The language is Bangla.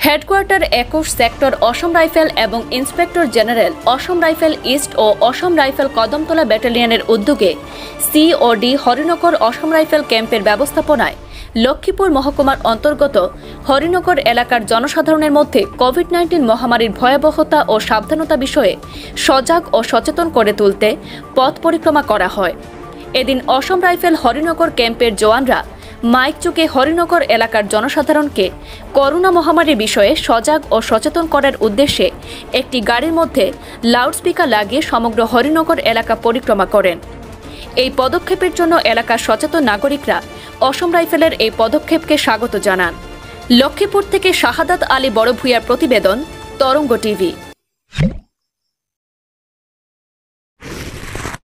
হেডকোয়ার্টার 21 সেক্টর অসম রাইফেল এবং inspector general Assam rifle east ও অসম রাইফেল কদমতলা ব্যাটালিয়নের উদ্যোগে সিওডি হরিনগর অসম রাইফেল ক্যাম্পের ব্যবস্থাপনায় লক্ষ্মীপুর মহকুমার অন্তর্গত হরিনগর এলাকার জনসাধারণের মধ্যে কোভিড-19 মহামারীর ভয়াবহতা ও সাবধানতা বিষয়ে সজাগ ও সচেতন করে তুলতে পথ পরিক্রমা করা হয়। এদিন অসম রাইফেল হরিনগর ক্যাম্পের জওয়ানরা মাইক চুকে হরিনগর এলাকার জনসাধারণকে করোনা মহামারীর বিষয়ে সজাগ ও সচেতন করার উদ্দেশ্যে একটি গাড়ির মধ্যে লাউডস্পিকার লাগিয়ে সমগ্র হরিনগর এলাকা পরিক্রমা করেন। এই পদক্ষেপের জন্য এলাকার সচেতন নাগরিকরা অসম রাইফেলের এই পদক্ষেপকে স্বাগত জানান। লক্ষ্মীপুর থেকে শাহাদাত আলী বড়ভূঁইয়ার প্রতিবেদন, তরঙ্গ টিভি।